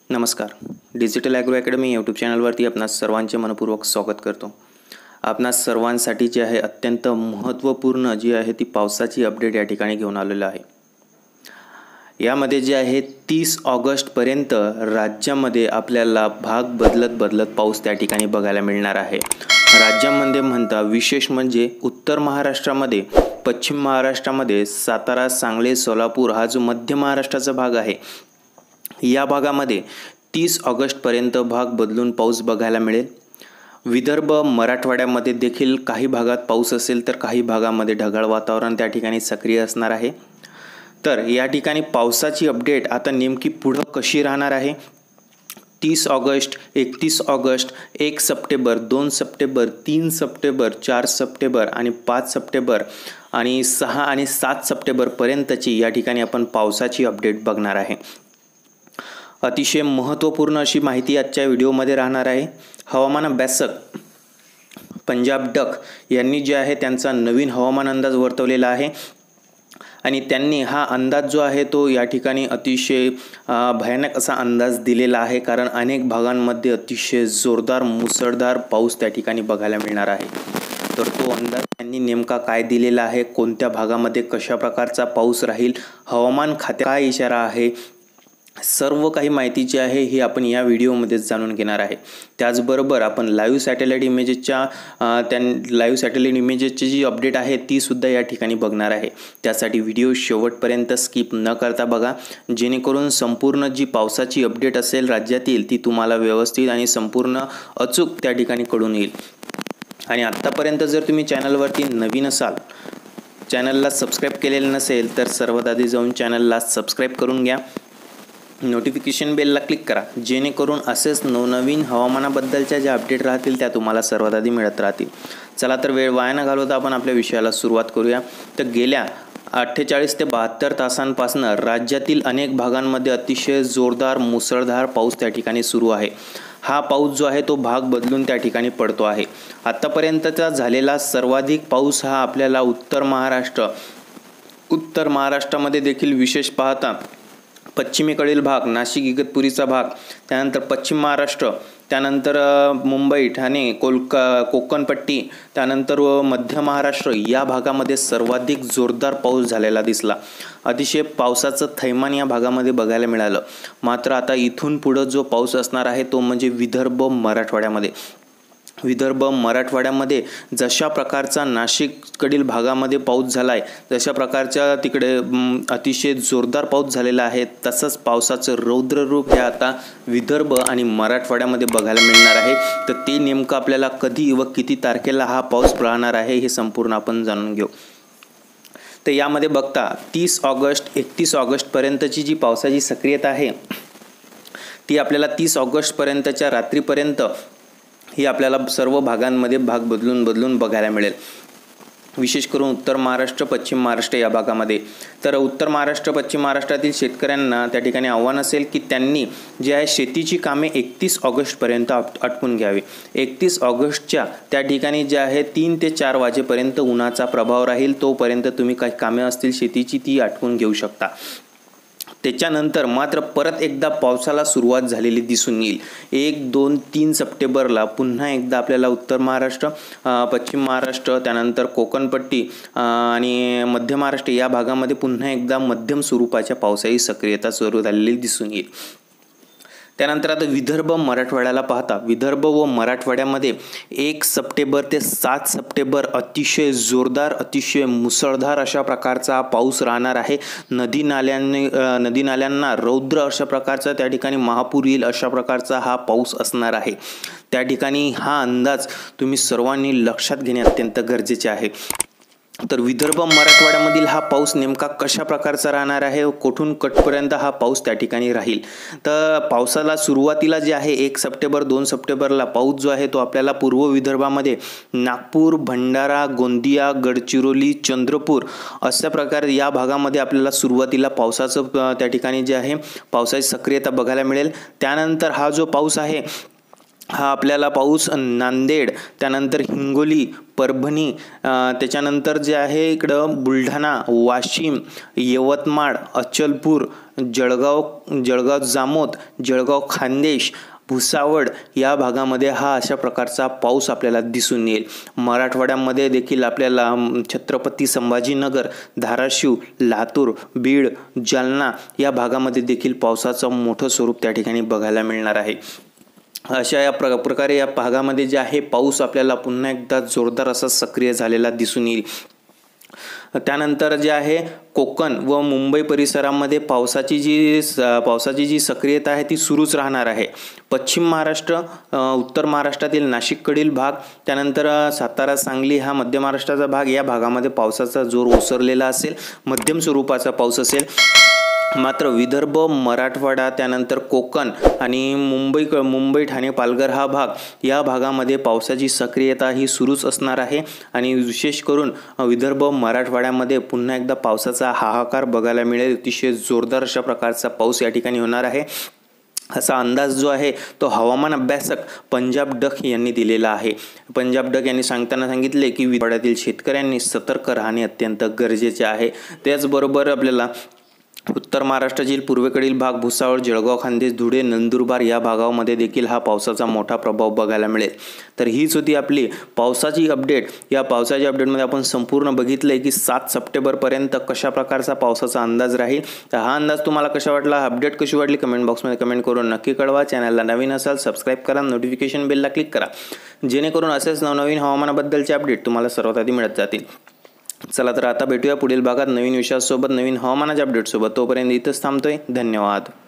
नमस्कार. Digital agro academy YouTube चॅनलवरती आपणास सर्वांचे मनपूर्वक स्वागत करतो. आपणास सर्वांसाठी जे आहे अत्यंत महत्त्वपूर्ण जी आहे ती पावसाची अपडेट या ठिकाणी घेऊन आलेलो आहे. यामध्ये जे आहे 30 ऑगस्टपर्यंत राज्यामध्ये आपल्याला भाग बदलत पाऊस त्या ठिकाणी बघायला मिळणार आहे. राज्यामध्ये म्हणता विशेष म्हणजे उत्तर महाराष्ट्रामध्ये, पश्चिम महाराष्ट्रामध्ये, सातारा, सांगली, सोलापूर हा जो मध्य महाराष्ट्राचा भाग आहे या भागामध्ये 30 ऑगस्टपर्यंत भाग बदलून पाऊस बघायला मिळेल. विदर्भ, मराठवाड्यामध्ये देखील काही भागात पाऊस असेल तर काही भागामध्ये ढगाळ वातावरण त्या ठिकाणी सक्रिय असणार आहे. तर या ठिकाणी पावसाची अपडेट आता नेमकी पुढं कशी राहणार आहे, 30 August, 31 August, 1 September, 2 September, 3 September, 4 September आणि 5 सप्टेंबर आणि 6 आणि 7 सप्टेंबरपर्यंतची या ठिकाणी आपण पावसाची अपडेट बघणार आहे. अतिशय महत्त्वपूर्ण अशी माहिती आजच्या व्हिडिओमध्ये राहणार आहे. हवामान अभ्यासक पंजाब डक यांनी जे आहे त्यांचा नवीन हवामान अंदाज वर्तवलेला आहे आणि त्यांनी हा अंदाज जो आहे तो या ठिकाणी अतिशय भयानक असा अंदाज दिलेला आहे, कारण अनेक भागांमध्ये अतिशय जोरदार मुसळधार पाऊस त्या ठिकाणी बघायला मिळणार आहे. तर तो अंदाज त्यांनी नेमका काय दिलेला आहे, कोणत्या भागामध्ये कशा प्रकारचा पाऊस राहील, हवामान खात्याचा काय इशारा आहे, सर्व काही माहिती जी आहे ही आपण या व्हिडिओमध्ये जाणून घेणार आहे. त्याचबरोबर आपण लाईव्ह सॅटेलाईट इमेजेसची जी अपडेट आहे ती सुद्धा या ठिकाणी बघणार आहे. त्यासाठी व्हिडिओ शेवटपर्यंत स्किप न करता बघा, जेणेकरून संपूर्ण जी पावसाची अपडेट असेल राज्यातील ती तुम्हाला व्यवस्थित आणि संपूर्ण अचूक त्या ठिकाणी कळून येईल. आणि आत्तापर्यंत जर तुम्ही चॅनलवरती नवीन असाल, चॅनलला सबस्क्राईब केलेलं नसेल तर सर्वात आधी जाऊन चॅनलला सबस्क्राईब करून घ्या. नोटिफिकेशन बेलला क्लिक करा, जेणेकरून असेच नवनवीन हवामानाबद्दलच्या ज्या अपडेट राहतील त्या तुम्हाला सर्वात आधी मिळत राहतील. चला तर वेळ वाया न घालवता आपण आपल्या विषयाला सुरुवात करूया. तर गेल्या 48 ते 72 तासांपासून राज्यातील अनेक भागांमध्ये अतिशय जोरदार मुसळधार पाऊस त्या ठिकाणी सुरू आहे. हा पाऊस जो आहे तो भाग बदलून त्या ठिकाणी पडतो आहे. आत्तापर्यंतचा झालेला सर्वाधिक पाऊस हा आपल्याला उत्तर महाराष्ट्रामध्ये देखील विशेष पाहता पश्चिमेकडील भाग, नाशिक इगतपुरीचा भाग, त्यानंतर पश्चिम महाराष्ट्र, त्यानंतर मुंबई, ठाणे, कोकणपट्टी, त्यानंतर मध्य महाराष्ट्र या भागामध्ये सर्वाधिक जोरदार पाऊस झालेला दिसला. अतिशय पावसाचं थैमान या भागामध्ये बघायला मिळालं. मात्र आता इथून पुढं जो पाऊस असणार आहे तो म्हणजे विदर्भ, मराठवाड्यामध्ये जशा प्रकारचा नाशिककडील भागामध्ये पाऊस झाला आहे, जशा प्रकारच्या तिकडे अतिशय जोरदार पाऊस झालेला आहे, तसंच पावसाचं रौद्ररूप हे आता विदर्भ आणि मराठवाड्यामध्ये बघायला मिळणार आहे. तर ते नेमकं आपल्याला कधी व किती तारखेला हा पाऊस राहणार आहे हे संपूर्ण आपण जाणून घेऊ. तर यामध्ये बघता 30 ऑगस्ट, 31 ऑगस्टपर्यंतची जी पावसाची सक्रियता आहे ती आपल्याला 30 ऑगस्टपर्यंतच्या रात्रीपर्यंत ही आपल्याला सर्व भागांमध्ये भाग बदलून बघायला मिळेल. विशेष करून उत्तर महाराष्ट्र, पश्चिम महाराष्ट्र या भागामध्ये. तर उत्तर महाराष्ट्र, पश्चिम महाराष्ट्रातील शेतकऱ्यांना त्या ठिकाणी आव्हान असेल की त्यांनी जे आहे शेतीची कामे 31 ऑगस्टपर्यंत आटपून घ्यावी. 31 ऑगस्टच्या त्या ठिकाणी जे आहे 3 ते 4 वाजेपर्यंत उन्हाचा प्रभाव राहील. तोपर्यंत तुम्ही काही कामे असतील शेतीची ती आटपून घेऊ शकता. त्याच्यानंतर मात्र परत एकदा पावसाला सुरुवात झालेली दिसून येईल. 1, 2, 3 सप्टेंबरला पुन्हा एकदा आपल्याला उत्तर महाराष्ट्र, पश्चिम महाराष्ट्र, त्यानंतर कोकणपट्टी आणि मध्य महाराष्ट्र या भागामध्ये पुन्हा एकदा मध्यम स्वरूपाच्या पावसाची सक्रियता सुरू झालेली दिसून येईल. त्यानंतर आता विदर्भ, मराठवाड्याला पाहता विदर्भ व मराठवाड्यामध्ये 1 सप्टेंबर ते 7 सप्टेंबर अतिशय जोरदार, अतिशय मुसळधार अशा प्रकारचा पाऊस राहणार आहे. नदी नाल्यांना रौद्र अशा प्रकारचा त्या ठिकाणी महापूर येईल अशा प्रकारचा हा पाऊस असणार आहे. त्या ठिकाणी हा अंदाज तुम्ही सर्वांनी लक्षात घेणे अत्यंत गरजेचे आहे. तर विदर्भ, मराठवाड्यामधील हा पाऊस नेमका कशा प्रकारचा राहणार आहे, कुठून कटपर्यंत हा पाऊस त्या ठिकाणी राहील. तर पावसाला सुरुवातीला जे आहे 1 सप्टेंबर, 2 सप्टेंबरला पाऊस जो आहे तो आपल्याला पूर्व विदर्भामध्ये नागपूर, भंडारा, गोंदिया, गडचिरोली, चंद्रपूर अशा प्रकारे या भागामध्ये आपल्याला सुरुवातीला पावसाचं त्या ठिकाणी जे आहे पावसाची सक्रियता बघायला मिळेल. त्यानंतर हा जो पाऊस आहे हा आपल्याला पाऊस नांदेड, त्यानंतर हिंगोली, परभणी, त्याच्यानंतर जे आहे इकडं बुलढाणा, वाशिम, यवतमाळ, अचलपूर, जळगाव जामोद, जळगाव खान्देश, भुसावळ या भागामध्ये हा अशा प्रकारचा पाऊस आपल्याला दिसून येईल. मराठवाड्यामध्ये देखील आपल्याला छत्रपती संभाजीनगर, धाराशिव, लातूर, बीड, जालना या भागामध्ये देखील पावसाचं मोठं स्वरूप त्या ठिकाणी बघायला मिळणार आहे. अशा या प्रकारे या भागामध्ये जे आहे पाऊस आपल्याला पुन्हा एकदा जोरदार असा सक्रिय झालेला दिसून येईल. त्यानंतर जे आहे कोकण व मुंबई परिसरामध्ये पावसाची जी सक्रियता आहे ती सुरूच राहणार आहे. पश्चिम महाराष्ट्र, उत्तर महाराष्ट्रातील नाशिककडील भाग, त्यानंतर सातारा, सांगली हा मध्य महाराष्ट्राचा भाग, या भागामध्ये पावसाचा जोर ओसरलेला असेल, मध्यम स्वरूपाचा पाऊस असेल. मात्र विदर्भ, मराठवाडा, त्यानंतर कोकण आणि मुंबई, ठाणे, पालघर हा भाग, या भागामध्ये पावसाची सक्रियता ही सुरूच असणार आहे. आणि विशेष करून विदर्भ, मराठवाड्यामध्ये पुन्हा एकदा पावसाचा हाहाकार बघायला मिळेल. अतिशय जोरदार अशा प्रकारचा पाऊस या ठिकाणी होणार आहे, असा अंदाज जो आहे तो हवामान अभ्यासक पंजाब डक यांनी दिलेला आहे. पंजाब डक यांनी सांगितले की विदर्भातील शेतकऱ्यांनी सतर्क राहणे अत्यंत गरजेचे आहे. त्याचबरोबर आपल्याला उत्तर महाराष्ट्रातील पूर्वेकडील भाग, भुसावळ, जळगाव, खान्देश, धुळे, नंदुरबार या भागामध्ये देखील हा पावसाचा मोठा प्रभाव बघायला मिळेल. तर हीच होती आपली पावसाची अपडेट. या पावसाच्या अपडेटमध्ये आपण संपूर्ण बघितलंय की 7 सप्टेंबरपर्यंत कशा प्रकारचा पावसाचा अंदाज राहील. तर हा अंदाज तुम्हाला कसा वाटला, अपडेट कशी वाटली, कमेंट बॉक्समध्ये कमेंट करून नक्की कळवा. चॅनलला नवीन असाल सबस्क्राईब करा, नोटिफिकेशन बेलला क्लिक करा, जेणेकरून असेच नवनवीन हवामानाबद्दलचे अपडेट तुम्हाला सर्वात आधी मिळत जातील. चला तर आता भेटूया पुढील भागात नवीन विषयासोबत, नवीन हवामानाच्या अपडेटसोबत. तोपर्यंत इथंच थांबतोय. धन्यवाद.